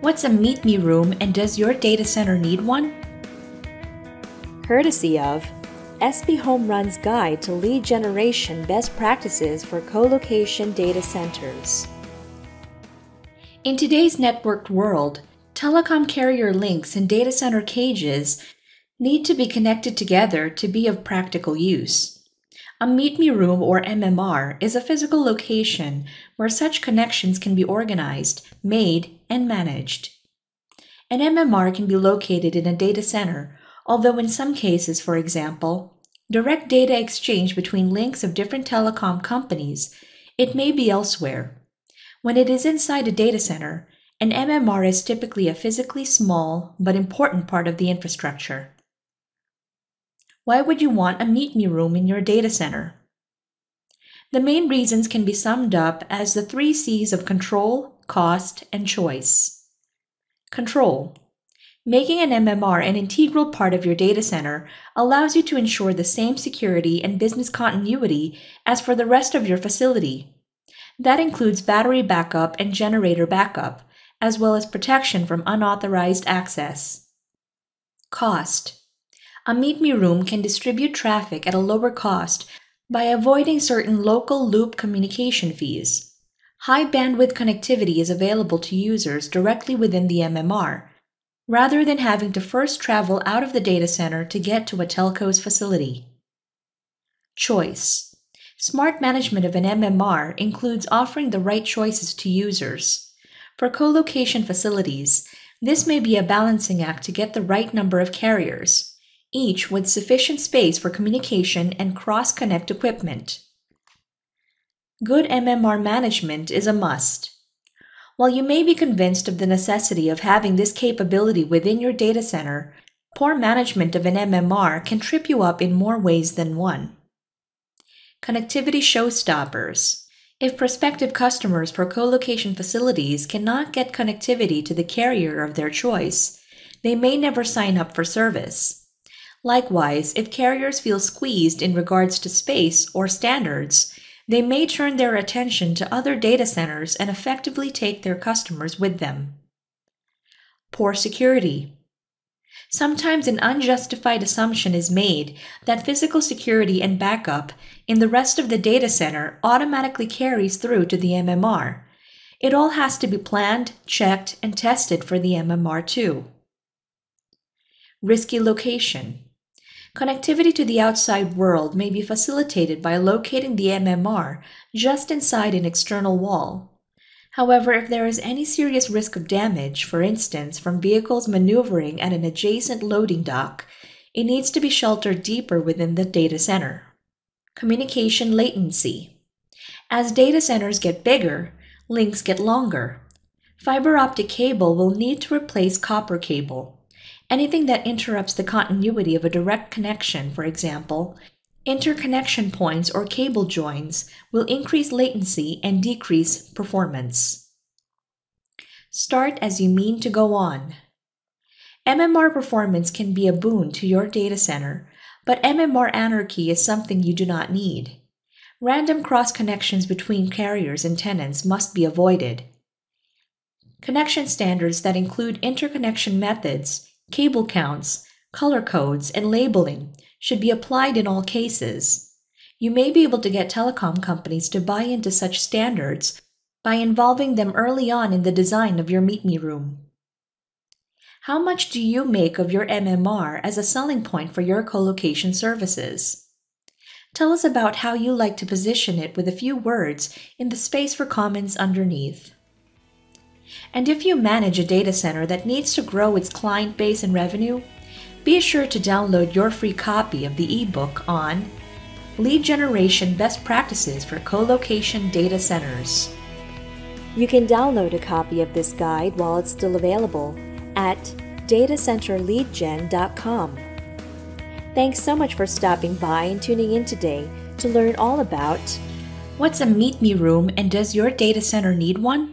What's a Meet Me room and does your data center need one? Courtesy of SB Home Run's Guide to Lead Generation Best Practices for Co-location Data Centers. In today's networked world, telecom carrier links and data center cages need to be connected together to be of practical use. A Meet Me room, or MMR, is a physical location where such connections can be organized, made, and managed. An MMR can be located in a data center, although in some cases, for example, direct data exchange between links of different telecom companies, it may be elsewhere. When it is inside a data center, an MMR is typically a physically small but important part of the infrastructure. Why would you want a Meet Me room in your data center? The main reasons can be summed up as the 3 C's of control, cost, and choice. Control. Making an MMR an integral part of your data center allows you to ensure the same security and business continuity as for the rest of your facility. That includes battery backup and generator backup, as well as protection from unauthorized access. Cost. A Meet Me room can distribute traffic at a lower cost by avoiding certain local loop communication fees. High bandwidth connectivity is available to users directly within the MMR, rather than having to first travel out of the data center to get to a telco's facility. Choice. Smart management of an MMR includes offering the right choices to users. For co-location facilities, this may be a balancing act to get the right number of carriers, each with sufficient space for communication and cross-connect equipment. Good MMR management is a must. While you may be convinced of the necessity of having this capability within your data center, poor management of an MMR can trip you up in more ways than one. Connectivity showstoppers. If prospective customers for co-location facilities cannot get connectivity to the carrier of their choice, they may never sign up for service. Likewise, if carriers feel squeezed in regards to space or standards, they may turn their attention to other data centers and effectively take their customers with them. Poor security. Sometimes an unjustified assumption is made that physical security and backup in the rest of the data center automatically carries through to the MMR. It all has to be planned, checked, and tested for the MMR too. Risky location. Connectivity to the outside world may be facilitated by locating the MMR just inside an external wall. However, if there is any serious risk of damage, for instance, from vehicles maneuvering at an adjacent loading dock, it needs to be sheltered deeper within the data center. Communication latency. As data centers get bigger, links get longer. Fiber optic cable will need to replace copper cable. Anything that interrupts the continuity of a direct connection, for example, interconnection points or cable joins, will increase latency and decrease performance. Start as you mean to go on. MMR performance can be a boon to your data center, but MMR anarchy is something you do not need. Random cross-connections between carriers and tenants must be avoided. Connection standards that include interconnection methods, cable counts, color codes, and labeling should be applied in all cases. You may be able to get telecom companies to buy into such standards by involving them early on in the design of your Meet Me room. How much do you make of your MMR as a selling point for your co-location services? Tell us about how you like to position it with a few words in the space for comments underneath. And if you manage a data center that needs to grow its client base and revenue, be sure to download your free copy of the ebook on Lead Generation Best Practices for Co-location Data Centers. You can download a copy of this guide while it's still available at datacenterleadgen.com. Thanks so much for stopping by and tuning in today to learn all about what's a Meet Me room and does your data center need one?